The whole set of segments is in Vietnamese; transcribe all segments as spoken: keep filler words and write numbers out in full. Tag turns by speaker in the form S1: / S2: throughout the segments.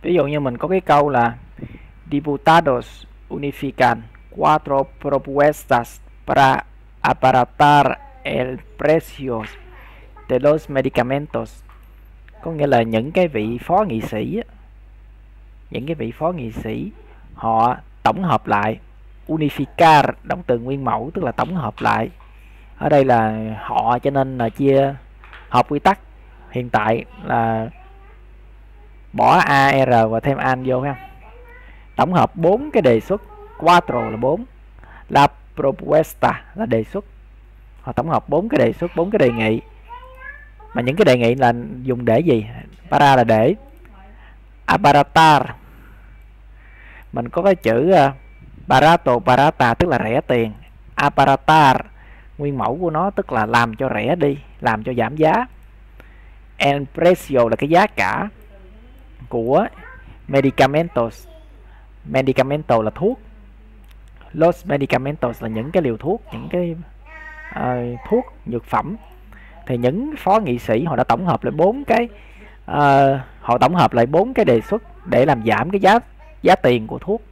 S1: Ví dụ như mình có cái câu là Diputados unifican cuatro propuestas para abaratar el precio de los medicamentos. Có nghĩa là những cái vị phó nghị sĩ những cái vị phó nghị sĩ họ tổng hợp lại. Unificar động từ nguyên mẫu tức là tổng hợp lại. Ở đây là họ cho nên là chia hợp quy tắc. Hiện tại là bỏ a rờ và thêm an vô ha. Tổng hợp bốn cái đề xuất, cuatro là bốn, la propuesta là đề xuất. Họ tổng hợp bốn cái đề xuất, bốn cái đề nghị. Mà những cái đề nghị là dùng để gì? Para là để, abaratar mình có cái chữ uh, barato, barata tức là rẻ tiền. Abaratar nguyên mẫu của nó tức là làm cho rẻ đi, làm cho giảm giá. El precio là cái giá cả của medicamentos. Medicamento là thuốc. Los medicamentos là những cái liều thuốc, những cái uh, thuốc dược phẩm. Thì những phó nghị sĩ họ đã tổng hợp lại bốn cái uh, họ tổng hợp lại bốn cái đề xuất để làm giảm cái giá giá tiền của thuốc.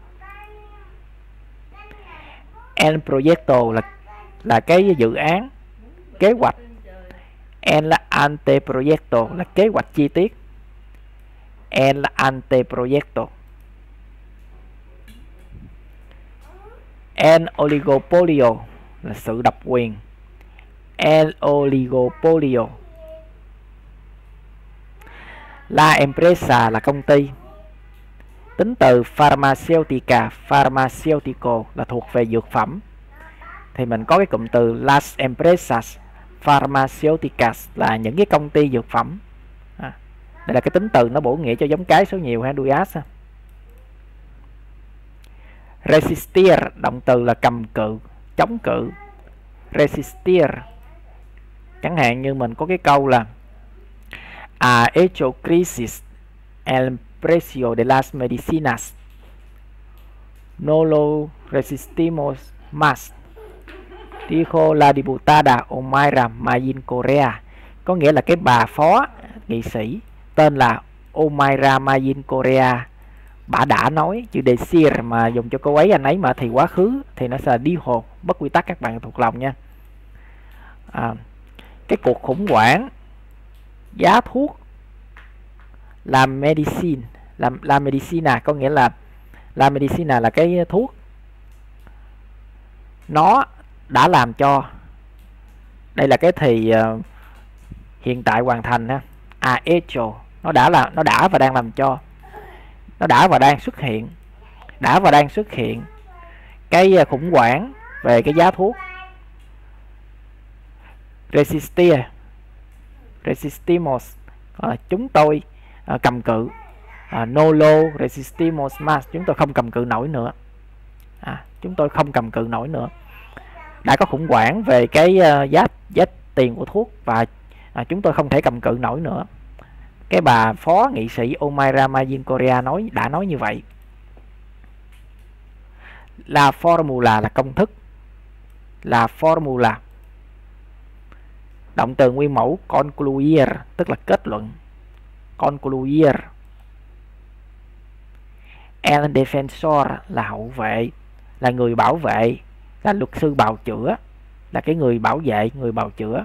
S1: El proyecto là là cái dự án, kế hoạch. El anteproyecto là kế hoạch chi tiết. El anteproyecto. El oligopolio là sự độc quyền. El oligopolio. La empresa là công ty. Tính từ pharmaceutica, pharmaceutico là thuộc về dược phẩm. Thì mình có cái cụm từ las empresas pharmaceuticas là những cái công ty dược phẩm. À, đây là cái tính từ nó bổ nghĩa cho giống cái số nhiều ha, duas. Resistir động từ là cầm cự, chống cự. Resistir. Chẳng hạn như mình có cái câu là ha hecho crisis el precio de las medicinas. No lo resistimos más, dijo la diputada Omaira Mayin Correa. Có nghĩa là cái bà phó nghị sĩ tên là Omaira Mayin Correa, bà đã nói. Chữ decir mà dùng cho cô ấy anh ấy mà thì quá khứ thì nó sẽ là dijo, bất quy tắc, các bạn thuộc lòng nha. À, cái cuộc khủng hoảng giá thuốc là medicine, là, là medicina, có nghĩa là la medicina là cái thuốc. Nó đã làm cho, đây là cái thì uh, hiện tại hoàn thành ha. Ha hecho, nó đã là nó đã và đang làm cho. Nó đã và đang xuất hiện. Đã và đang xuất hiện cái khủng hoảng về cái giá thuốc. Resistir, resistimos, à, chúng tôi à, cầm cự. à, No lo resistimos más, chúng tôi không cầm cự nổi nữa. à, Chúng tôi không cầm cự nổi nữa. Đã có khủng hoảng về cái uh, giá giá tiền của thuốc và à, chúng tôi không thể cầm cự nổi nữa. Cái bà phó nghị sĩ Omaira Mayin Correa nói đã nói như vậy. La formula là công thức. La formula. Động từ nguyên mẫu concluir tức là kết luận. Concluir. El defensor là hậu vệ, là người bảo vệ, là luật sư bào chữa, là cái người bảo vệ, người bào chữa.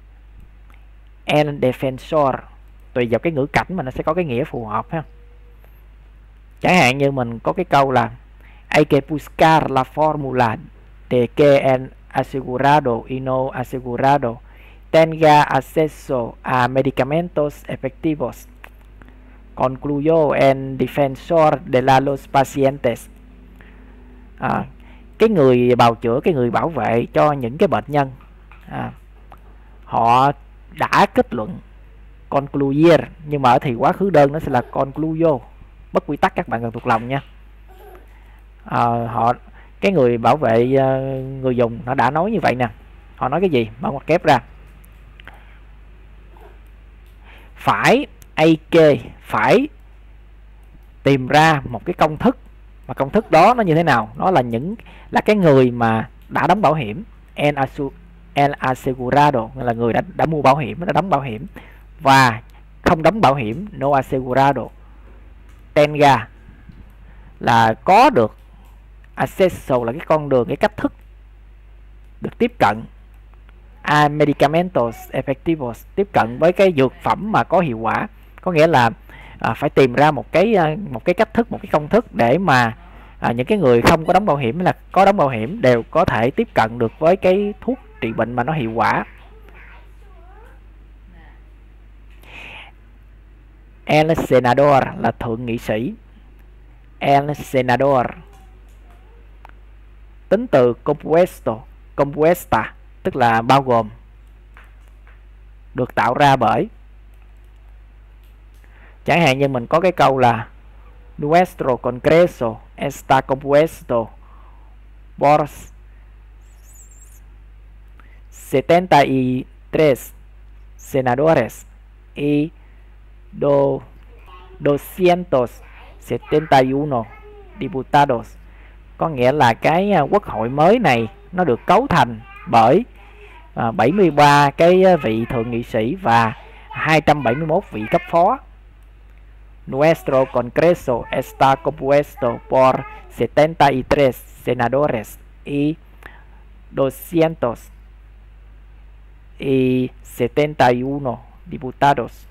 S1: El defensor tùy vào cái ngữ cảnh mà nó sẽ có cái nghĩa phù hợp ha. Chẳng hạn như mình có cái câu là hay que buscar la fórmula de que el asegurado y no asegurado tenga acceso a medicamentos efectivos. Concluyó el defensor de la los pacientes. À, cái người bào chữa, cái người bảo vệ cho những cái bệnh nhân, à, họ đã kết luận. Concluir, nhưng mà ở thì quá khứ đơn nó sẽ là concluyo, bất quy tắc, các bạn cần thuộc lòng nha. À, họ cái người bảo vệ người dùng nó đã nói như vậy nè. Họ nói cái gì? Mở ngoặc kép ra. Phải hay que, phải tìm ra một cái công thức, mà công thức đó nó như thế nào? Nó là những là cái người mà đã đóng bảo hiểm, el, asu, el asegurado là người đã đã mua bảo hiểm, đã đóng bảo hiểm, và không đóng bảo hiểm, no asegurado. tenga là có được acceso là cái con đường, cái cách thức được tiếp cận a medicamentos efectivos, tiếp cận với cái dược phẩm mà có hiệu quả. Có nghĩa là à, phải tìm ra một cái một cái cách thức, một cái công thức để mà à, những cái người không có đóng bảo hiểm hay là có đóng bảo hiểm đều có thể tiếp cận được với cái thuốc trị bệnh mà nó hiệu quả. El senador là thượng nghị sĩ. El senador tính từ compuesto, compuesta tức là bao gồm, được tạo ra bởi. Chẳng hạn như mình có cái câu là Nuestro Congreso está compuesto por setenta y tres senadores y doscientos setenta y uno diputados. Có nghĩa là cái quốc hội mới này nó được cấu thành bởi à, bảy mươi ba cái vị thượng nghị sĩ và hai trăm bảy mươi mốt vị cấp phó. Nuestro Congreso está compuesto por setenta y tres senadores y doscientos setenta y uno diputados.